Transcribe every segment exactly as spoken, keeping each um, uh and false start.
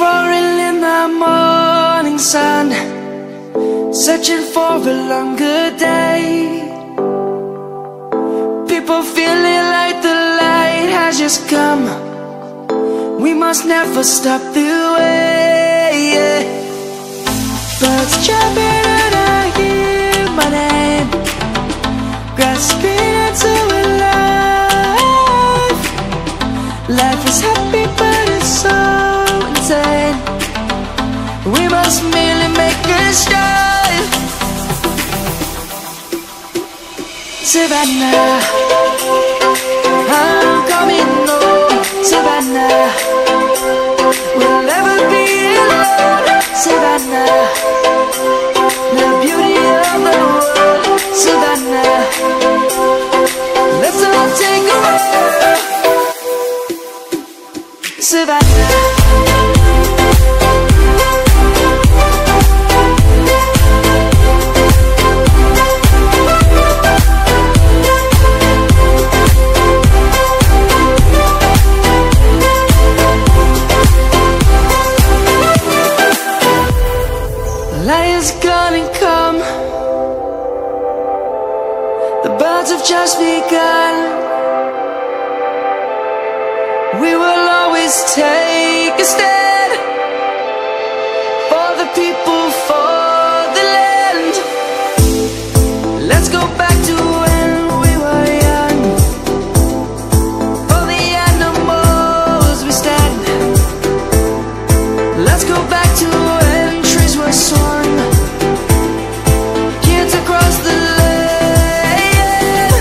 roaring in the morning sun, searching for a longer day. People feeling like the light has just come. We must never stop the way, yeah. Birds jumping and I hear my name, grasping into a life. Life is happy but it's so insane. We must merely make a start. Savannah, I'm coming home. Savannah, we'll never be alone. Savannah, the beauty of the world. Savannah, let's all take a walk. Savannah, lion's gonna come. The birds have just begun. We will always take a stand for the people, for the land. Let's go back to when we were young. For the animals we stand. Let's go back to when trees were swung, kids across the land.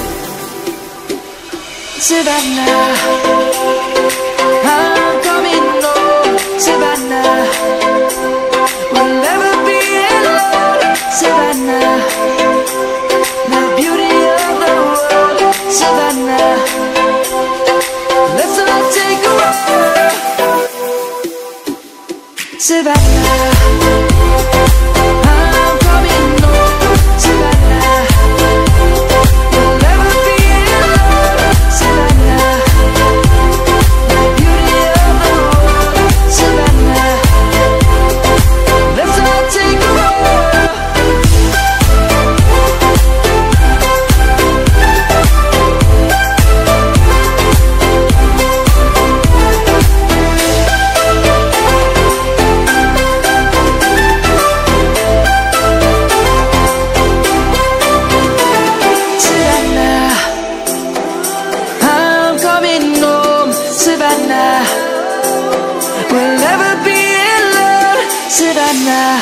Savannah, I'm coming home. Savannah, we'll never be alone. Savannah, the beauty of the world. Savannah, let's all take a walk. Savannah, I'm coming home. Savannah, we'll never be alone. Savannah, the beauty of the world. Savannah, let's all take a walk. Savannah, I'm coming home. Savannah, we'll never be alone. Savannah.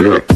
Yeah.